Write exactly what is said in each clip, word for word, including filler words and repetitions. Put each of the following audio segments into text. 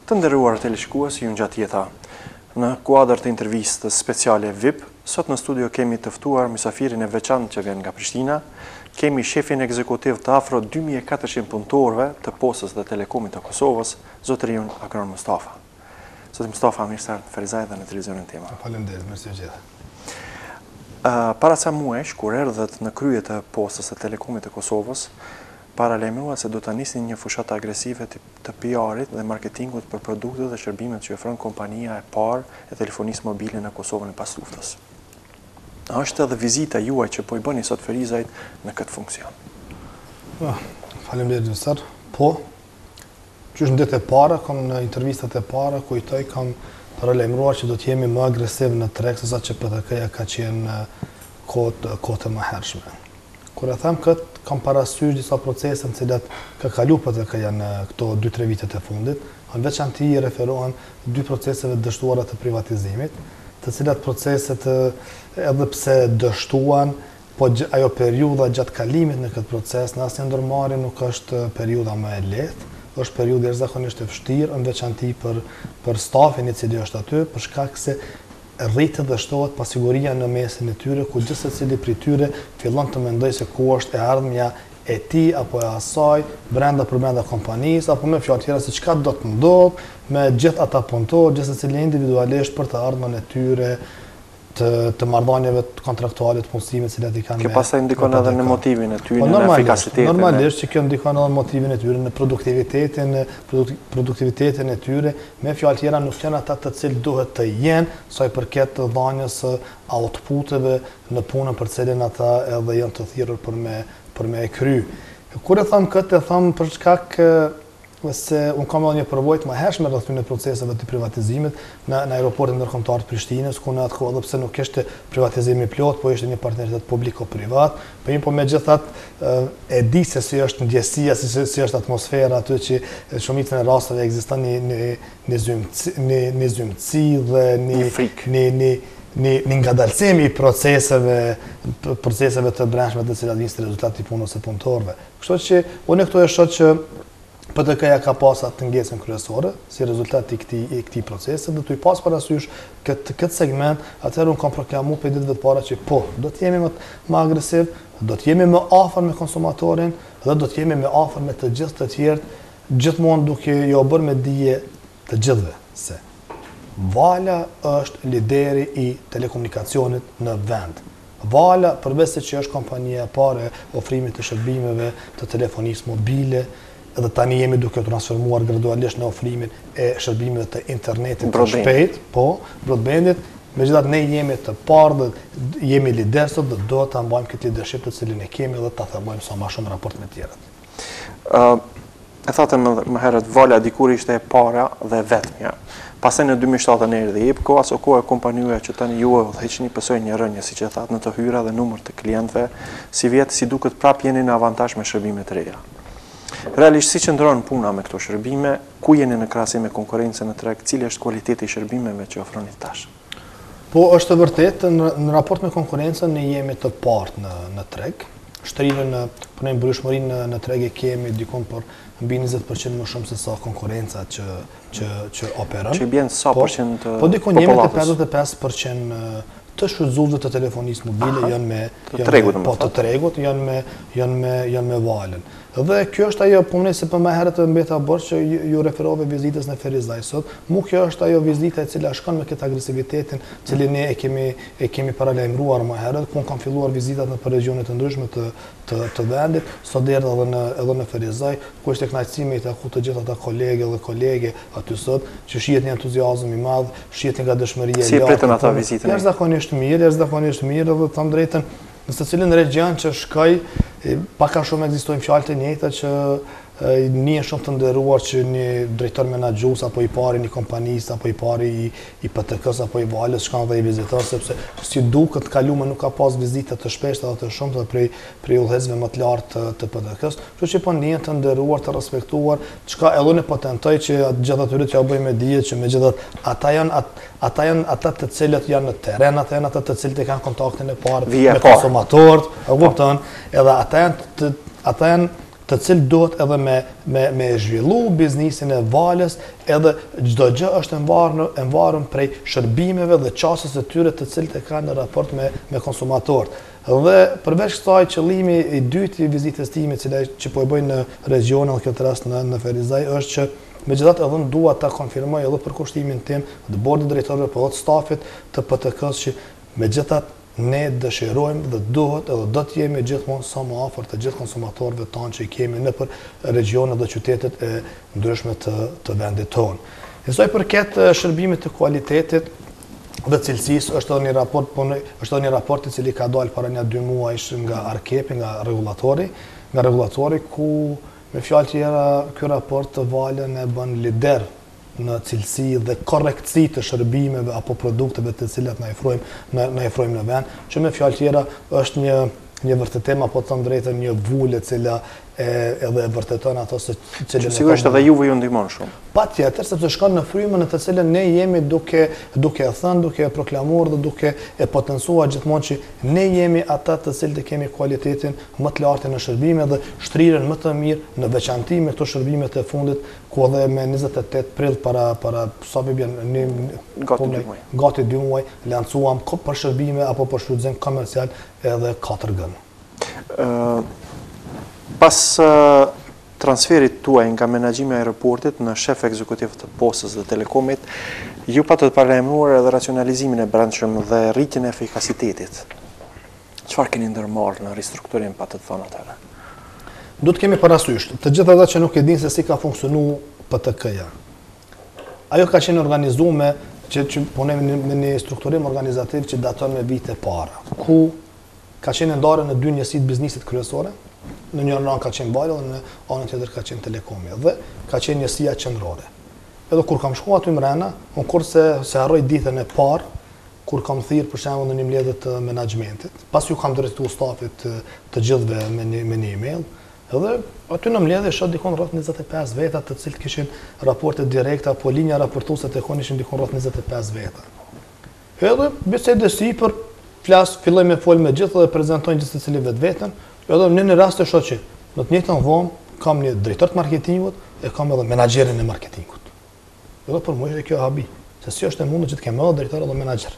Të nderuar teleshikues, ju ngjat jeta. Në kuadër të intervistës speciale V I P, sot në studio kemi të ftuar mysafirin e veçantë që vjen nga Prishtina. Kemi shefin ekzekutiv të afro dy mijë e katërqind punëtorëve të Postës dhe Telekomit të Kosovës, zotëriun Akron Mustafa. Zoti Mustafa, mirë se erdhët në Ferizaj dhe në televizionin tema. Faleminderit, mirë se u gjeta. Uh, para ca muesh, kur erdhët në krye të Postës dhe Telekomit të Kosovës, paralajmërua se do të nisni një fushat agresive të P R-it dhe marketingut për produktet dhe shërbimet që ofron kompania e parë e telefonisë mobile në Kosovën e pas luftës. A është edhe vizita juaj që po i bëni sot Ferizajt në këtë funksion? Oh, Faleminderit Vësar. Po, që është ndet e para, kam në intervistat e para, kujtoj kam paralajmëruar që do të jemi më agresiv në treg se sa që P T K-ja ka qenë kohët e mëhershme. Kur e them këtë, kam parasysh disa procese në cilat ka kalu P T K-ja në këto dy tre vitet e fundit, në veçanti i referohen dy proceseve dështuara të privatizimit, të cilat proceset edhe pse dështuan, po ajo periudha gjatë kalimit në këtë proces, në asnjë ndërmarrje nuk është periudha më e lehtë, është periudhë jashtëzakonisht e vështirë, në veçanti për për stafin i cili është aty, për shkak se rritet dhe shtohet pasiguria në mesin e tyre, ku gjithë secili prej tyre fillon të mendoj se ku është e ardhmja e tij apo e asaj brenda për brenda kompanisë, apo me fjalë tjera se çka do të ndodh me gjithë ata punëtorë, gjithë secili individualisht për të ardhmen e tyre të, të marrëdhënieve kontraktuale të punësimit që i kanë. Kjo pastaj ndikon edhe në motivin e tyre, po, në efikasitetin. Normalisht që kjo ndikon edhe në motivin e tyre, në produktivitetin, në produktivitetin e tyre, me fjalë tjera nuk janë ata të cilë duhet të jenë sa i përket dhënies së outputeve në punën për cilën ata edhe janë të thirrur për me për me e kry. Kur e them këtë, e them për shkak se unë kam edhe një përvojë më hershme rreth këtyre proceseve të privatizimit në, në aeroportin ndërkombëtar të Prishtinës, ku në atë kohë edhe pse nuk ishte privatizimi plot, po ishte një partneritet publiko-privat, po një po megjithatë e di se si është ndjesia, si, si është atmosfera aty që shumicën e rasteve ekziston një një një zymci, një, një zymci dhe një një një një një ngadalësimi i proceseve proceseve të brendshme të cilat vinë si rezultat i punës së punëtorëve. Kështu që unë këtu e shoh që P T K-ja ka pas atë ngecën kryesore si rezultat i këtij i këtij procesi, dhe të i pas parasysh këtë këtë segment, atëherë unë kam proklamuar për ditëve të para që po, do të jemi më, më agresiv, do të jemi më afër me konsumatorin dhe do të jemi më afër me të gjithë të tjerë, gjithmonë duke jo bërë me dije të gjithëve se Vala është lideri i telekomunikacionit në vend. Vala, përveç se që është kompania e parë e ofrimit të shërbimeve të telefonisë mobile, edhe tani jemi duke transformuar gradualisht në ofrimin e shërbimeve të internetit të shpejt, po, broadbandit, megjithatë ne jemi të parë dhe jemi lider sot dhe do ta mbajmë këtë leadership të cilin e kemi dhe ta themojmë sa më shumë raport me të tjerët. Uh, e thatë më, më herët, Vala dikur ishte e para dhe vetmja. Pastaj në dy mijë e shtatë erdhi I P K O, aso kohë e kompaniuja që tani ju udhëheqni pësoi një rënje, siç e thatë, në të hyra dhe numër të klientëve, si vjet si duket prap jeni në avantazh me shërbime të reja. Realisht si qëndron puna me këto shërbime, ku jeni në krahasim me konkurrencën në treg, cili është kualiteti I shërbimeve që ofroni tash? Po është vërtet, në, në raport me konkurrencën ne jemi të partë në në treg. Shtrirën në punën burishmërinë në, në treg e kemi dikon për mbi njëzet përqind më shumë se sa konkurenca që që që operon. Që bjen sa po, përqind të Po dikon jemi të pesëdhjetë e pesë përqind të shfrytzuesve të telefonisë mobile janë me të tregut, po të tregut janë me janë me janë me Valën. Dhe kjo është ajo punë se për më herët të mbeta borç që ju, ju referove vizitës në Ferizaj sot. Mu kjo është ajo vizita e cila shkon me këtë agresivitetin, cilin ne e kemi e kemi paralajmëruar më herët, ku kam filluar vizitat në regjionet të ndryshme të të, të vendit, sot erdha edhe në edhe në Ferizaj, ku është kënaqësi me të taku të gjithë ata kolegë dhe kolege aty sot, që shihet një entuziazëm i madh, shihet nga dëshmëria e lartë. Si pritën ata vizitën? Jashtëzakonisht mirë, jashtëzakonisht mirë, dhe të drejtën në secilin region që shkoj, pak a shumë ekzistojnë fjalë të njëjta që një shumë të nderuar që një drejtor menaxhues apo I pari një kompanisë apo I pari i, i P T K-s apo I Valës shkan dhe I vizitor, sepse si duket kaluar nuk ka pas vizita të shpeshta dhe të shumta prej prej udhëhecëve më të lartë të, të P T K-s, kështu që po ndihen të nderuar, të respektuar, çka edhe unë po tentoj që gjithë atyre që ja bëj me dije që megjithatë ata janë at, ata janë ata të cilët janë në terren, ata janë ata të cilët e kanë kontaktin e parë me konsumatorët, e kupton, edhe ata janë të, ata janë të cilë duhet edhe me, me, me zhvillu biznisin e valës, edhe çdo gjë është e varur prej shërbimeve dhe qasjes së tyre të cilët e kanë në raport me, me konsumatorët. Dhe përveç kësaj, qëllimi i dytë i vizitës time, që po e bëj në region, në këtë rast në, në Ferizaj, është që megjithatë edhe dua ta konfirmoj edhe për kushtimin tim të bordit drejtorëve po të stafit të P T K-s që megjithatë ne dëshirojmë dhe duhet edhe do të jemi gjithmonë sa më afër të gjithë konsumatorëve tanë që i kemi nëpër regionet dhe qytetet e ndryshme të, të vendit tonë. Sa i përket shërbimit të kualitetit dhe cilësisë, është edhe një raport, po është edhe një raport i cili ka dalë para një dy muajsh nga Arkepi, nga regulatori, nga regulatori ku me fjalë tjera ky raport të valën e bën lider në cilësi dhe korrektësi të shërbimeve apo produkteve të cilat na ofrojmë na ofrojmë në vend, që me fjalë tjera është një një vërtetim apo të thënë drejtën një vulë e cila e, edhe e vërteton ato se cilën sigurisht edhe juve ju ndihmon shumë. Patjetër, sepse shkon në frymën në të cilën ne jemi duke duke e thënë, duke e proklamuar dhe duke e potencuar gjithmonë që ne jemi ata të cilët e kemi cilëtetin më të lartë në shërbime dhe shtrirën më të mirë në veçanti me këto shërbime të fundit ku edhe me njëzet e tetë prill para para sa më bën ne gati dy muaj. Gati dy muaj lancuam për shërbime apo për shfrytëzim komercial edhe katër G. Uh, pas uh, transferit tuaj nga menaxhimi i aeroportit në shef ekzekutiv të Postës dhe Telekomit, ju patët paralajmëruar edhe racionalizimin e brendshëm dhe rritjen e efikasitetit. Çfarë keni ndërmarrë në ristrukturim patët thonë atëherë? Do të kemi parasysh të gjithë ata që nuk e dinë se si ka funksionuar P T K-ja. Ajo ka qenë organizuar që që punojmë me një strukturim organizativ që daton me vite para, ku ka qenë ndarë në dy njësit biznisit kryesore, në një anë ka qenë Bajra dhe në anën tjetër ka qenë Telekomi dhe ka qenë njësia qendrore. Edhe kur kam shkuar aty mrena, unë kur se, se harroj ditën e parë, kur kam thirrë për shembull në një mbledhje të menaxhmentit, pas ju kam drejtuar stafit të, të gjithëve me një, me një email, edhe aty në mbledhje shoh dikon rreth njëzet e pesë veta të cilët kishin raporte direkte apo linja raportuese të kohën ishin dikon rreth njëzet e pesë veta. Edhe bisedë sipër flas, filloj me fol me gjithë dhe prezantojnë gjithë secili vetveten, edhe në një rast të shoh që në të njëjtën vonë kam një drejtor të marketingut e kam edhe menaxherin e marketingut. Edhe për mua është kjo habi, se si është e mundur që të kemë edhe drejtor edhe menaxher.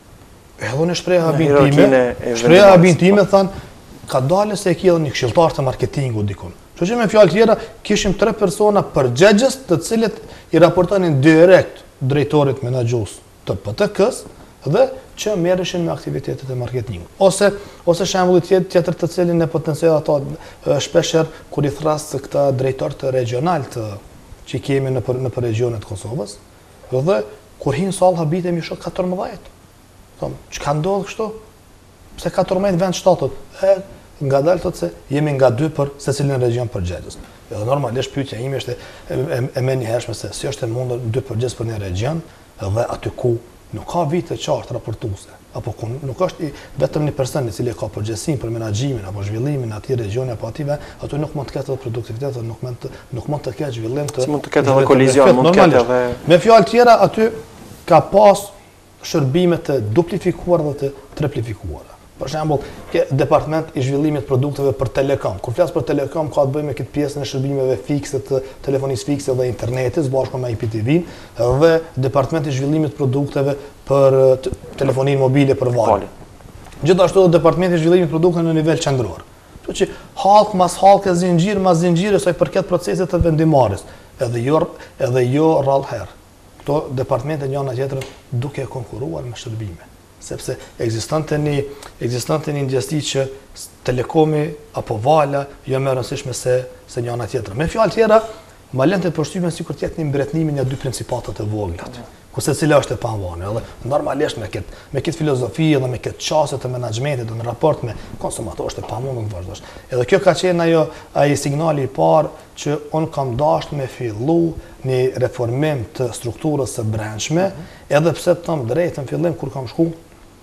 Edhe në shpreh habin time, shpreh habin time thanë ka dalë se e ki edhe një këshilltar të marketingut dikun. Kështu që me fjalë tjera kishim tre persona përgjegjës të cilët i raportonin direkt drejtorit menaxhues të P T K-s dhe që merreshin me aktivitetet e marketingut. Ose ose shembulli tjetër tjetër të cilin ne potencioj ato shpeshherë kur i thras se këta drejtor të regional të që kemi në për, në për regionet e Kosovës, dhe kur hin sall habitemi shoh katërmbëdhjetë. Thom, çka ndodh kështu? Pse katërmbëdhjetë vend shtatët? E ngadalë thotë se jemi nga dy për secilin region përgjegjës. Edhe normalisht pyetja ime është e, e, e më njëhershme se si është e mundur dy përgjegjës për një region dhe aty ku nuk ka vite qartë raportuese, apo ku nuk është i, vetëm një person i cili ka përgjegjësinë për menaxhimin apo zhvillimin e atij regioni apo ative, ato nuk mund të ketë produktivitet, nuk mund të nuk mund të ketë zhvillim të. Si mund të ketë edhe kolizion, mund të ketë edhe me fjalë tjera aty ka pas shërbime të duplifikuara dhe të triplifikuara. Për shembull, ke departament i zhvillimit produkteve për Telekom. Kur flas për Telekom ka të bëjë me këtë pjesën e shërbimeve fikse të telefonisë fikse dhe internetit bashkë me I P T V-n dhe departamenti i zhvillimit produkteve për telefoninë mobile për valë. Gjithashtu edhe departamenti i zhvillimit produkteve në nivel qendror. Kështu që hallk mas hallk, zinxhir mas zinxhir sa i përket procesit të vendimarrjes, edhe jo edhe jo rrallë herë. Këto departamente njëra tjetrën duke konkuruar me shërbime. Sepse ekzistonte një ekzistonte një ndjesi që Telekomi apo Vala jo më rëndësishme se se njëra tjetër. Me fjalë tjera, ma lënë të përshtypjen sikur të jetë një mbretënim nga dy principatat e vogla. Ku secila është e paanvone, edhe normalisht me këtë me këtë filozofi dhe me këtë çështje të menaxhmentit dhe në raport me konsumatorët është e pamundur të vazhdosh. Edhe kjo ka qenë ajo ai signali i parë që un kam dashur me fillu një reformim të strukturës së brendshme, edhe pse të them drejtën fillim kur kam shku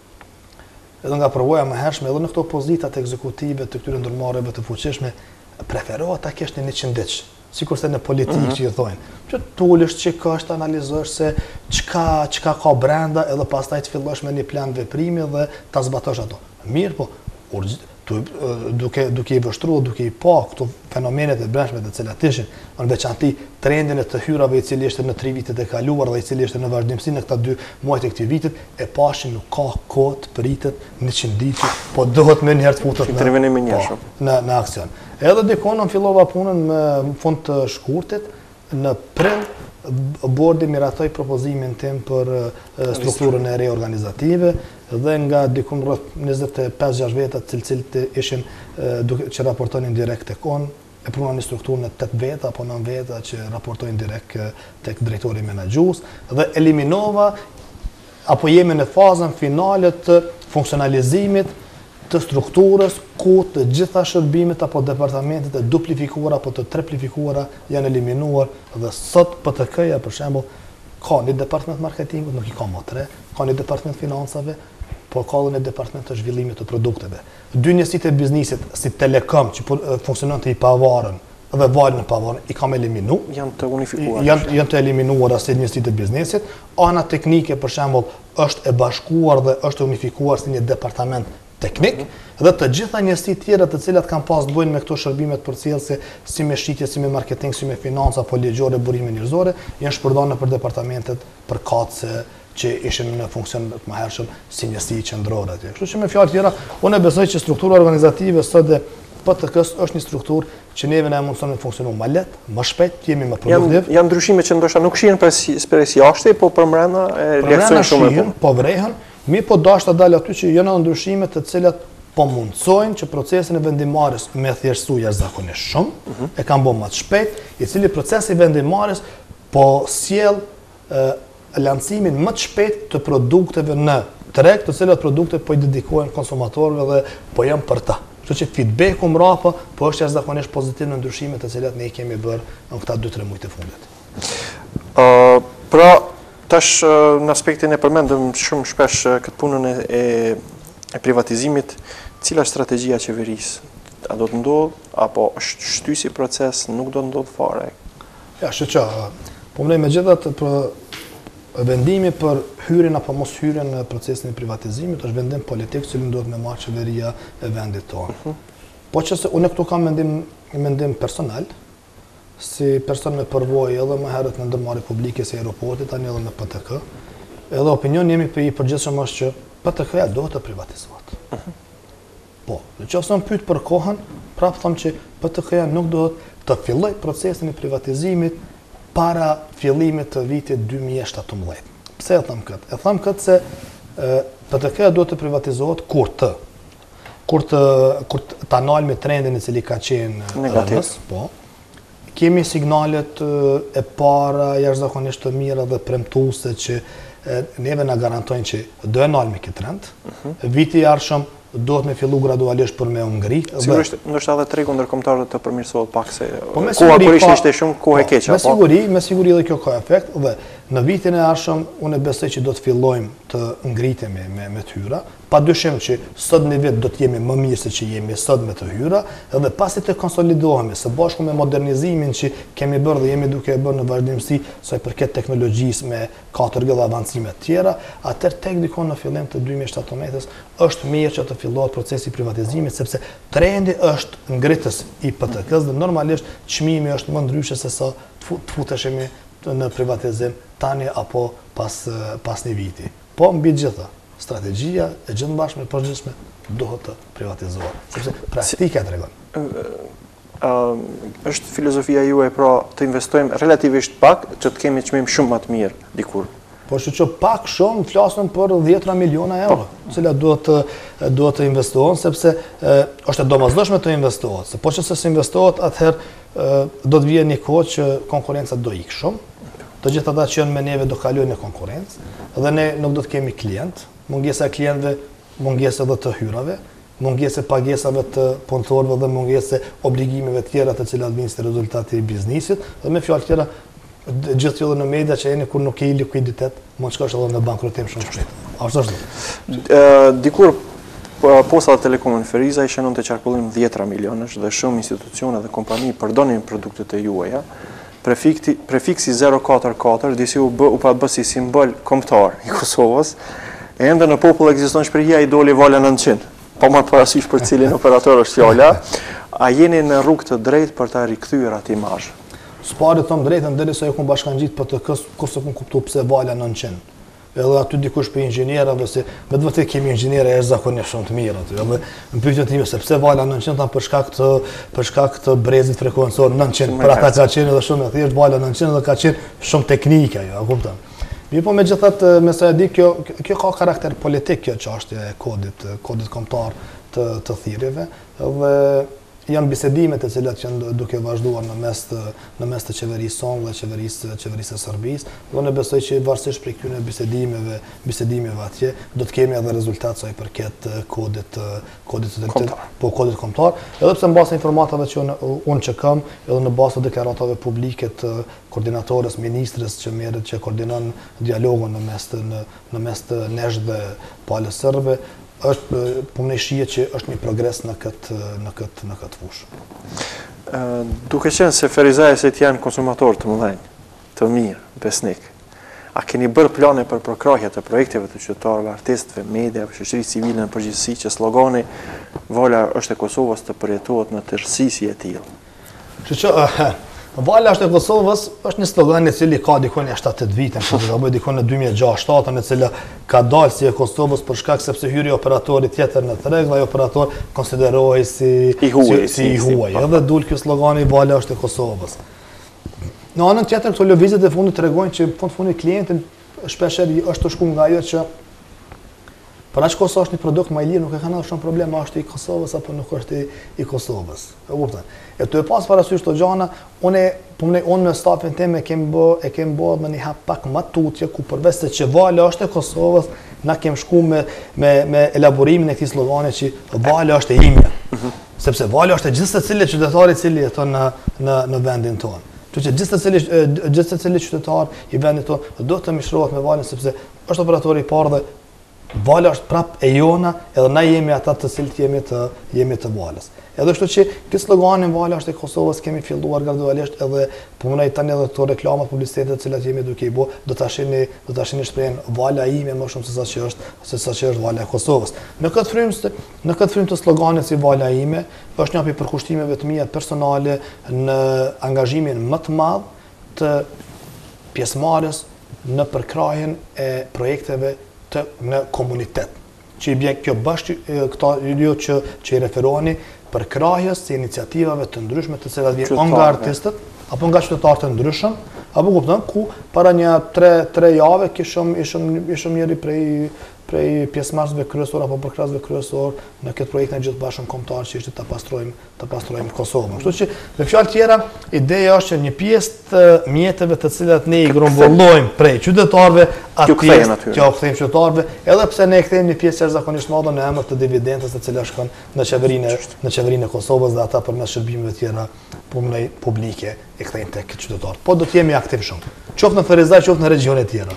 edhe nga përvoja më hershme edhe në këto pozitat ekzekutive të këtyre ndërmarrjeve të fuqishme preferohet ta kesh në një qendëç, sikurse në politikë mm -hmm. që i thonë. Që tulesh që ka është analizosh se çka çka ka brenda edhe pastaj të fillosh me një plan veprimi dhe ta zbatosh ato. Mirë, po duke, duke i vështru, duke i pa këto fenomenet e brendshme të cilat ishin, në veçanti trendin e të hyrave i cili ishte në tri vitet e kaluar dhe i cili ishte në vazhdimsi në këta dy muajt e këtij vitit, e pashin nuk ka kohë të pritet njëqind ditë, po dohet më njëherë të futet në, po, në, në aksion. Edhe dikonon fillova punën me fund të shkurtit, në prill bordi miratoi propozimin tim për strukturën e reorganizative dhe nga dikum rreth njëzet e pesë gjashtë veta të cilët ishin që raportonin direkt tek on, e pruna një strukturë në tetë veta apo nëntë veta që raportojnë direkt tek drejtori menaxhues dhe eliminova apo jemi në fazën finale të funksionalizimit të strukturës ku të gjitha shërbimet apo departamentet e duplifikuara apo të triplifikuara janë eliminuar dhe sot P T K-ja për shembull ka një departament marketingut, nuk i ka më tre, ka një departament financave, po ka edhe një departament të zhvillimit të produkteve. Dy njësitë e biznisit si Telekom që funksiononte i pavarën dhe valën në pavarën i kam eliminu. Janë të unifikuar. Janë, janë të eliminuar si njësitë e biznisit. Ana teknike për shembull është e bashkuar dhe është unifikuar si një departament teknik, dhe të gjitha njësitë tjera të cilat kanë pas të bëjnë me këto shërbimet përcjellëse, si me shitje, si me marketing, si me financa, apo ligjore, burime njerëzore, janë shpërndarë nëpër departamentet përkatëse që ishin në funksion të mëhershëm si njësi qendrore atje. Kështu që me fjalë tjera, unë besoj që struktura organizative sot dhe P T K-s është një strukturë që neve na mundson të funksionojmë më lehtë, më shpejt, jemi më produktiv. Janë ndryshime që ndoshta nuk shihen pres jashtë, po për brenda reakcion shumë më po vrehen, mi po dashta dalë aty që janë ndryshime të cilat po mundsojnë që procesin e vendimarrjes me thjeshtësu jashtëzakonisht shumë, uh -huh. e kanë bërë më të shpejt, i cili procesi i vendimarrjes po sjell lancimin më të shpejt të produkteve në treg, të cilat produkte po i dedikohen konsumatorëve dhe po janë për ta. Kështu që feedbacku mrapa po është jashtëzakonisht pozitiv në ndryshimet të cilat ne i kemi bërë në këta dy tre muaj të fundit. Uh, pra tash në aspektin e përmendëm shumë shpesh këtë punën e, e privatizimit, cila është strategjia e qeverisë? A do të ndodh apo është shtysi proces, nuk do të ndodh fare? Ja, shqeqa, po mnej me gjithat për vendimi për hyrjen apo mos hyrjen në procesin e privatizimit është vendim politik që duhet me marrë qeveria e vendit tonë. Uh -huh. Po që se unë këtu kam mendim, mendim personal, si person me përvojë edhe më herët në ndërmarrje publike si aeroportit, tani edhe me P T K, edhe opinion jemi për i përgjithshëm është që P T K-ja do të privatizohet. Uh -huh. Po, në qoftë se më pyet për kohën, prapë them që P T K-ja nuk do të filloj procesin e privatizimit para fillimit të vitit dy mijë e shtatëmbëdhjetë. Pse e them këtë? E them këtë se P T K-ja do të privatizohet kur të kur të kur ta ndalmi trendin i cili ka qenë negativ, po. Kemi signalet e para jashtëzakonisht të mira dhe premtuese që neve na garantojnë që do e ndalmi këtë trend. Uh -huh. Viti i ardhshëm do të me fillu gradualisht për me u ngri. Sigurisht, ndoshta edhe tregu ndërkombëtar të përmirësohet pak se koha kur ishte shumë kohë e keqe. Me siguri, me siguri edhe kjo ka efekt dhe në vitin e ardhshëm unë besoj që do të fillojmë të ngritemi me me të hyra. Padyshim që sot në vit do të jemi më mirë se që jemi sot me të hyra, edhe pasi të konsolidohemi së bashku me modernizimin që kemi bërë dhe jemi duke e bërë në vazhdimsi sa i përket teknologjisë me katër G dhe avancime të tjera, atëherë tek dikon në fillim të dy mijë e shtatëmbëdhjetës është mirë që të fillohet procesi i privatizimit sepse trendi është ngritës i P T K-s dhe normalisht çmimi është më ndryshe se sa të futeshemi në privatizim tani apo pas pas një viti. Po mbi gjitha, strategjia e gjithëmbashme e përgjithshme duhet të privatizohet, sepse praktika e tregon. Uh, është filozofia juaj pra të investojmë relativisht pak që të kemi çmim shumë më të mirë dikur. Po që që pak shumë flasëm për dhjetra miliona euro, cilat duhet të, duhet të investohen, sepse e, është e domosdoshme të investohet. Se po që se investohet, atëherë do të vjen një kohë që konkurenca do ikë shumë, të gjithë ata që janë me neve do kalojnë në konkurrencë, dhe ne nuk do të kemi klient, mungesa e klientëve, mungesa edhe të hyrave, mungesa e pagesave të punëtorëve dhe mungesa e obligimeve të tjera të cilat vinë si rezultati i biznisit, dhe me fjalë tjera gjithë edhe në media që jeni kur nuk ke likuiditet, mund të shkosh edhe në bankrotim shumë shpejt. Ashtu është. Dikur postat e Telekomit Feriza ishin në të qarkullim dhjetra milionësh dhe shumë institucione dhe kompani përdonin produktet e juaja. Prefiksi, prefiksi zero katër katër disi u bë u pa bë si simbol kombëtar i Kosovës. E ende në popull ekziston shprehja i doli vala nëntëqind. pa marrë parasysh për cilin operator është fjala, a jeni në rrugë të drejtë për ta rikthyer atë imazh? S'pari thom drejtën derisa ju kum bashkangjit për të kës kurse kum kuptuar pse vala nëntqind. Edhe aty dikush për inxhinierave se me të vërtetë kemi inxhiniera jashtëzakonisht shumë të mirë aty. Edhe në pyetjen time se pse vala nëntqind tha për shkak të për shkak të brezit frekuencor nëntqind. Për ata ka qenë edhe shumë e thjeshtë vala nëntqind dhe ka qenë shumë teknike ajo, a kupton? Mirë, po megjithatë me sa e di kjo kjo ka karakter politik kjo çështje e kodit, kodit kombëtar të të thirrjeve dhe janë bisedime të cilat janë duke vazhduar në mes të në mes të qeverisë sonë dhe qeverisë qeverisë së Serbisë, dhe ne besoj që varësisht prej këtyre bisedimeve, bisedimeve atje, do të kemi edhe rezultat sa i përket kodit kodit të po kodit kombëtar, edhe pse mbas informatave që unë, unë që kam, edhe në bazë të deklaratave publike të koordinatorës ministres që merret që koordinon dialogun në mes të në, në mes të nesh dhe palës serbe, është po më shihet që është një progres në këtë në këtë në këtë fushë. Ë duke qenë se ferizajesit janë konsumatorë të mëdhenj, të mirë, besnik. A keni bërë plane për përkrahje të projekteve të qytetarëve, artistëve, mediave, shoqërisë civile në përgjithësi që slogani Vala është e Kosovës të përjetohet në tërësi si e tillë? Kështu që Vala është e Kosovës është një slogan i cili ka dikon e shtatëdhjetë vite, apo dikon në dy mijë e gjashtë, në cila ka dalë si e Kosovës për shkak sepse hyri operatori tjetër në treg dhe ai operator konsiderohej si i huaj, si i huaj. Edhe dul ky slogani Vala është e Kosovës. Në anën tjetër këto lëvizjet e fundit tregojnë që fund fundi klientin shpeshherë është të shkuar nga ajo që për aq Kosova është një produkt më i lirë, nuk e kanë shumë problem a është i Kosovës apo nuk është i, i Kosovës. E kupton? E të e pas parasysh këto gjëra, unë po më unë me stafin tim e kem bë e kem bë në një hap pak më tutje ku përveç se që Vala është e Kosovës, na kem shku me me me elaborimin e këtij slogani që Vala është e imja. Sepse Vala është e gjithë secili qytetari i cili jeton në në në vendin tonë. Kështu që gjithë secili gjithë secili qytetar i vendit tonë do të mishrohet me Valën sepse është operatori i parë dhe Vala është prap e jona, edhe na jemi ata të cilët jemi të jemi të Valës. Edhe kështu që ky sloganin Vala është e Kosovës kemi filluar gradualisht edhe punoj tani edhe këto reklamat publicitete të cilat jemi duke i bë, do ta shihni do ta shihni shprehjen Vala ime më shumë se sa që është se sa që është Vala e Kosovës. Në këtë frymë në këtë frymë të sloganit si Vala ime është një prej përkushtimeve të mia personale në angazhimin më të madh të pjesëmarrjes në përkrahjen e projekteve të, në komunitet. Që i bjen kjo bashkë këta jo që që i referoheni për krahjes së iniciativave të ndryshme të cilat vijnë nga artistët apo nga qytetarë të ndryshëm, apo kupton ku para një tre javë kishëm ishëm ishëm njëri prej prej pjesëmarrësve kryesor apo përkrahësve kryesor në këtë projekt në gjithë bashkën kombëtar që ishte ta pastrojmë ta pastrojmë Kosovën. Kështu që me fjalë tjera, ideja është që një pjesë të mjeteve të cilat ne i grumbullojmë prej qytetarëve aty që u kthejmë qytetarëve, edhe pse ne e kthejmë një pjesë jashtëzakonisht madhe në emër të dividendës të cilat shkon në qeverinë në qeverinë e Kosovës dhe ata përmes shërbimeve të tjera punoj publike e kthejmë tek qytetarët. Po do të jemi aktiv shumë. Qoftë në Ferizaj, qoftë në regjionet tjera.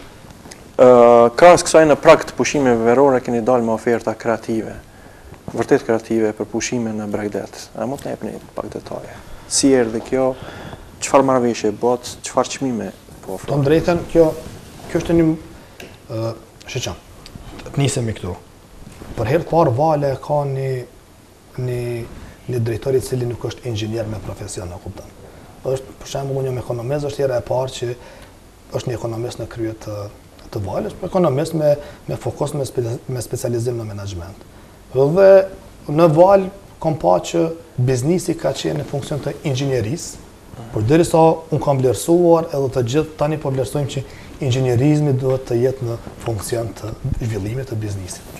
Uh, krahas kësaj në prag të pushimeve verore keni dalë me oferta kreative, vërtet kreative për pushime në Bregdet. A mund të jepni pak detaje? Si erdhi kjo? Çfarë marrëveshje bot? Çfarë çmime po ofron? Të drejtën, kjo kjo është një uh, shiçam. Të nisemi këtu. Për herë të parë Vala ka një një një drejtor i cili nuk është inxhinier me profesion, e kupton. Është për shembull unë jam ekonomist, është hera e parë që është një ekonomist në krye të të Valës, ekonomist me me fokus me, spe, me specializim në menaxhment. Dhe në Val kam pa që biznesi ka qenë në funksion të inxhinierisë, por derisa un kam vlerësuar edhe të gjithë tani po vlerësojmë që inxhinierizmi duhet të jetë në funksion të zhvillimit të biznesit.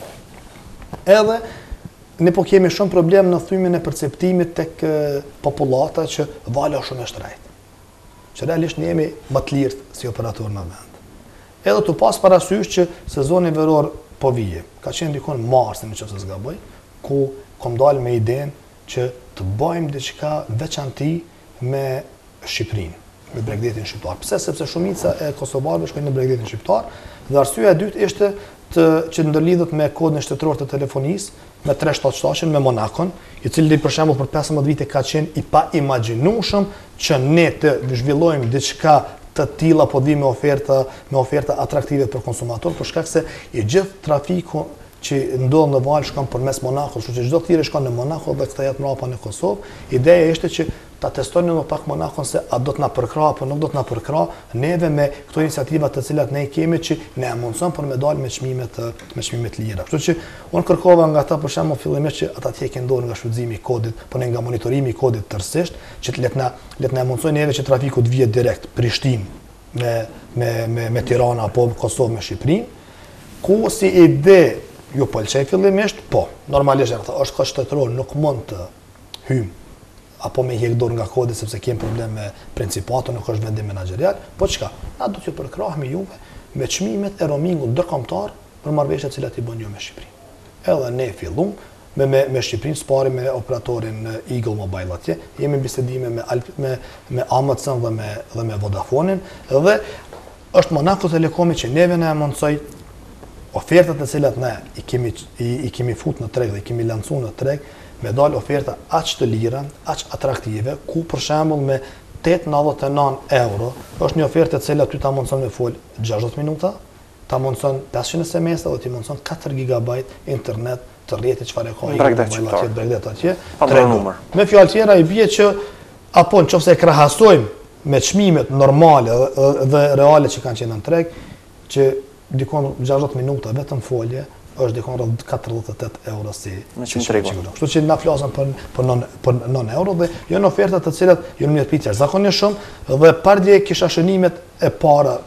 Edhe ne po kemi shumë problem në thymin e perceptimit tek popullata që Vala është shumë e shtrejtë. Që realisht ne jemi më të lirë si operator në vend. Edhe të pas parasysh që sezoni veror po vije. Ka qenë dikon marsin në qoftë se zgaboj, ku kom dalë me idenë që të bëjmë diçka veçanti me Shqipërinë, me Bregdetin shqiptar. Pse? Sepse shumica e kosovarëve shkojnë në Bregdetin shqiptar, dhe arsyeja e dytë ishte të që ndërlidhet me kodin shtetëror të telefonisë, me tre shtatë shtatë me Monakon, i cili për shembull për pesëmbëdhjetë vite ka qenë i pa imagjinueshëm që ne të zhvillojmë diçka të tilla po vi me oferta me oferta atraktive për konsumator, për shkak se i gjithë trafiku që ndodhë në valë shkon për mes Monako, që çdo thirrje shkon në Monako dhe këta jetë mrapa në Kosovë. Ideja ishte që ta testojnë më pak Monakon se a do të na përkra apo nuk do të na përkra, neve me këto iniciativa të cilat ne kemi që ne mundson për me dalë me çmime të me çmime të lira. Kështu që unë kërkova nga ata për shembull fillimisht që ata të heqin dorë nga shfrytëzimi i kodit, por ne nga monitorimi i kodit tërësisht, që të let na let na mundsojnë neve që trafiku të vijë direkt Prishtinë me me me me Tiranë apo Kosovë me Shqipërinë. Ku si ide ju pëlqej fillimisht, po, normalisht ata është kohë shtetëror, nuk mund të hym apo me hjek dorë nga kodi sepse kemi problem me principato, nuk është vendim menaxherial, po çka? Na do t'ju përkrahemi juve me çmimet e roamingut ndërkombëtar për marrëveshjet të cilat i bën ju me Shqipërinë. Edhe ne fillum me me, me Shqipërinë, spari me operatorin Eagle Mobile atje, jemi bisedime me Alp, me me A M C-n dhe me dhe me Vodafonin, dhe është Monaco Telekomi që neve na mundsoi ofertat të cilat ne i kemi i, i kemi fut në treg dhe i kemi lancuar në treg, me dalë oferta aq të lira, aq atraktive, ku për shembull me tetëqind e nëntëdhjetë e nëntë euro është një ofertë e cila ty ta mundson me fol gjashtëdhjetë minuta, ta mundson pesëqind es em es dhe ti mundson katër gigabajt internet të rrjetit çfarë ka ai atje bregdet atje. Tre numër. Me fjalë tjera i bie që apo nëse e krahasojmë me çmimet normale dhe, dhe reale që kanë qenë në treg, që dikon gjashtëdhjetë minuta vetëm folje është dikon rreth katërdhjetë e tetë euro si si tregun. Kështu që na flasin për për non për non euro dhe janë oferta të cilat janë një pritje zakonisht shumë dhe pardje kisha shënimet e para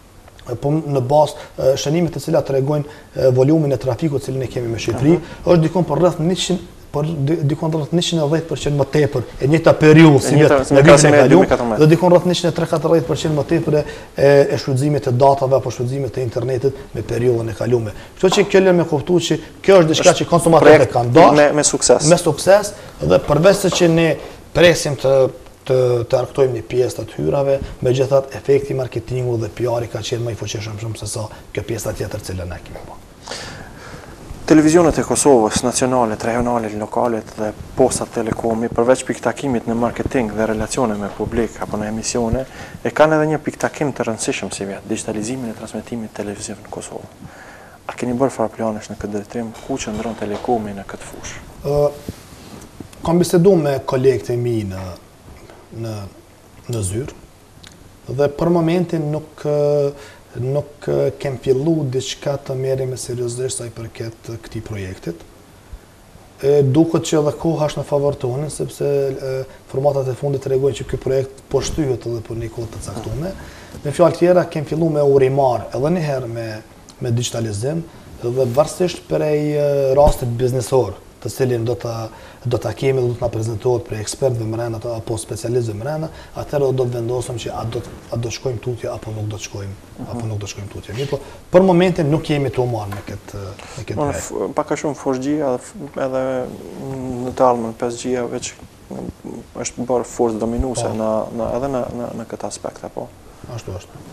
po në bazë shënimet të cilat tregojnë volumin e trafikut të cilin e kemi me Shqipëri, është dikon për rreth njëqind por dikon rreth njëqind e dhjetë përqind më tepër e njëjta periudhë si vetë në vitin e kaluar dhe dikon rreth njëqind e tre katërdhjetë përqind më tepër e, e shfrytëzimit të datave apo shfrytëzimit të internetit me periudhën e kaluar. Kështu që kjo le me kuptu që kjo është diçka që konsumatorët kanë dashur me, me sukses. Me sukses dhe përveç se që ne presim të të të arktojmë një pjesë të hyrave, megjithatë efekti marketingu dhe P R-i ka qenë më i fuqishëm shumë se sa kjo pjesa tjetër që ne kemi bërë. Televizionet e Kosovës, nacionalet, regionalet, lokalet dhe postat telekomi, përveç piktakimit në marketing dhe relacione me publik apo në emisione, e kanë edhe një piktakim të rëndësishëm si vjetë, digitalizimin e transmetimit televiziv në Kosovë. A keni bërë fara planesh në këtë drejtim, ku qëndron telekomi në këtë fushë? Uh, kam bisedu me kolegët e mi në, në, në zyrë dhe për momentin nuk nuk kem fillu diçka të merri me seriozisht sa i përket këtij projektit. E, duket që edhe koha është në favor tonë, sepse e, formatat e fundit tregojnë që ky projekt po shtyhet edhe për një kohë të caktuar. Me fjalë tjera kem fillu me urimar edhe një herë me me digitalizim dhe varësisht prej rastit biznesor, të cilin do ta do ta kemi dhe do të na prezantohet për ekspertëve mbrana apo specialistëve mbrana, atëherë do të vendosëm që a do a do shkojmë tutje apo nuk do të shkojmë, uh-huh. apo nuk do të shkojmë tutje. Mirë, po për momentin nuk kemi të marrë me këtë me këtë projekt. Pak a shumë four G edhe në të ardhmen five G veç është bërë forcë dominuese në në edhe në në në këtë aspekt apo. Ashtu është.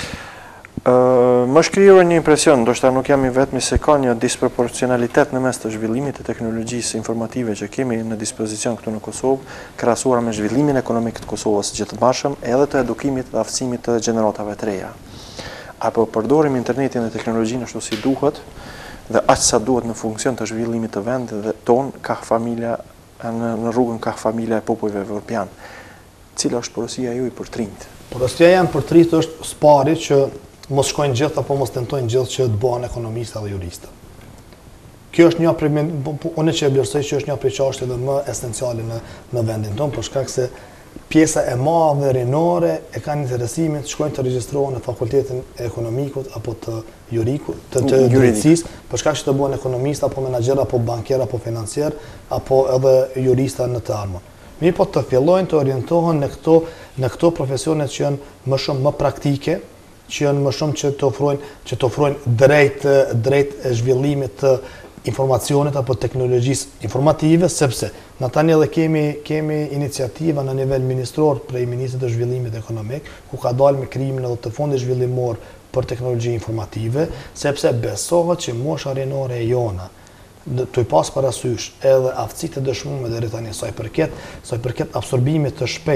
Uh, më shkrirë një impresion, ndoshta nuk jam i vetmi se ka një disproporcionalitet në mes të zhvillimit të teknologjisë informative që kemi në dispozicion këtu në Kosovë, krahasuar me zhvillimin ekonomik të Kosovës gjithëmbashëm, edhe të edukimit dhe aftësimit të gjeneratave të reja. Apo përdorim internetin dhe teknologjinë ashtu si duhet, dhe aq sa duhet në funksion të zhvillimit të vendit dhe ton ka familja në, në rrugën ka familja e popujve evropian. Cila është porosia juaj për trinjt? Porosia janë për trinjt është spari që mos shkojnë gjithë apo mos tentojnë gjithë që të bëhen ekonomista dhe jurista. Kjo është një prej, unë që e vlerësoj që është një prej çështjeve më esenciale në në vendin tonë, për shkak se pjesa e madhe rinore e kanë interesimin të shkojnë të regjistrohen në fakultetin e ekonomikut apo të jurikut, të, të drejtësisë, për shkak që të bëhen ekonomista apo menaxher apo banker apo financier apo edhe jurista në të ardhmen. Mirë, po të fillojnë të orientohen në këto në këto profesione që janë më shumë më praktike, që janë më shumë që të ofrojnë që të ofrojnë drejt drejt zhvillimit të informacionit apo teknologjisë informative, sepse na tani edhe kemi kemi iniciativa në nivel ministror prej Ministrit të Zhvillimit Ekonomik, ku ka dalë me krijimin edhe të fondit zhvillimor për teknologji informative, sepse besohet që mosha rinore e jona të i pas parasysh edhe aftësitë e dëshmuar deri tani sa i përket sa i përket absorbimit të shpejtë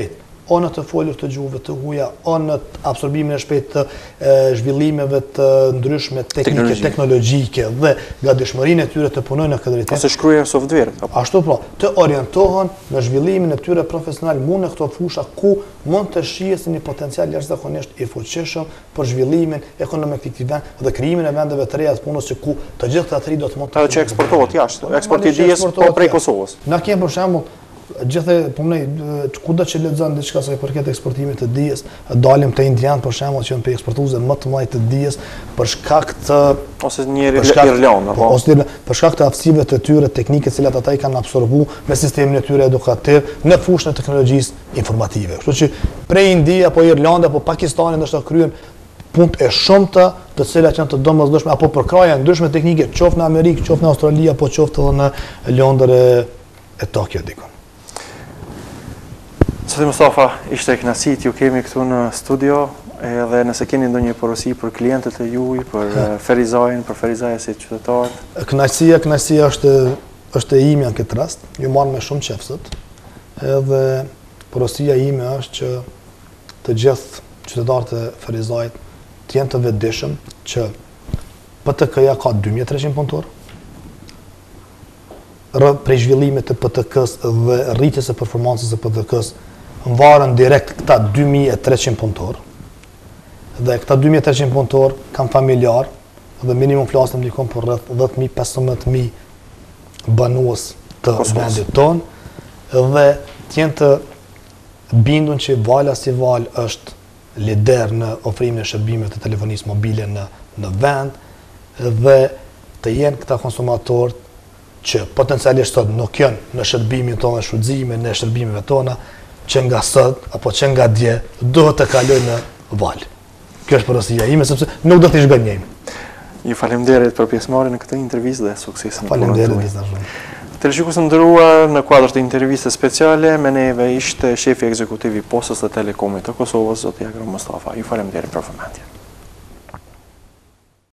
o në të folur të gjuhëve të huaja, o në absorbimin e shpejtë të zhvillimeve të ndryshme teknike, teknologjike dhe gatishmërinë e tyre të punojnë në këtë drejtim. Ose shkruajnë software. Ashtu pra, të orientohen në zhvillimin e tyre profesional mund në këto fusha ku mund të shihesin një potencial jashtëzakonisht i fuqishëm për zhvillimin ekonomik të këtij vendi dhe krijimin e vendeve të reja të punës që ku të gjithë këta të ri do të mund të që eksportohet jashtë, eksporti i dijes po prej Kosovës. Na kemi për shembull gjithë po më kudo që lexon diçka sa i përket eksportimit të dijes, dalim te indian për shembull që janë pe eksportuese më të mëdha të dijes për shkak të ose njëri Irlandë apo ose për shkak të aftësive të tyre teknike të cilat ata i kanë absorbuar me sistemin e tyre edukativ në fushën e teknologjisë informative. Kështu që prej Indi apo Irlanda apo Pakistani ndoshta kryen punë e shumta të cilat janë të domosdoshme apo për kraja ndryshme teknike, qoftë në Amerikë, qoftë në Australi apo qoftë edhe në Londër e Tokyo diku. Zoti Mustafa, ishte kënaqësi ju kemi këtu në studio, edhe nëse keni ndonjë porosi për klientët e juaj, për Ferizajin, për Ferizajin si qytetar. Kënaqësia, kënaqësia është është e imja në këtë rast. Ju marr me shumë qejf sot. Edhe porosia ime është që të gjithë qytetarët e Ferizajit të jenë të vetëdijshëm që P T K-ja ka dy mijë e treqind punëtor. Rë prej zhvillimit të P T K-s dhe rritjes së performancës së P T K-s varen direkt këta dy mijë e treqind punëtor. Dhe këta dy mijë e treqind punëtor kanë familjar dhe minimum flasim dikon për rreth dhjetë mijë pesëmbëdhjetë mijë banues të vendit tonë dhe të jenë të bindun që Vala si Val është lider në ofrimin e shërbimeve të telefonisë mobile në në vend dhe të jenë këta konsumatorë që potencialisht sot nuk janë në shërbimin tonë, shfrytëzimin në shërbimeve tona, që nga sot apo që nga dje duhet të kalojnë në Val. Kjo është porosia ime sepse nuk do të zhgënjejmë. Ju faleminderit për pjesëmarrjen në këtë intervistë dhe sukses në punën tuaj. Faleminderit. Televizionistët e nderuar, në kuadër të intervistës speciale me neve ishte shefi ekzekutiv i Postës së Telekomit të Kosovës, zoti Agron Mustafa. Ju faleminderit për vëmendjen.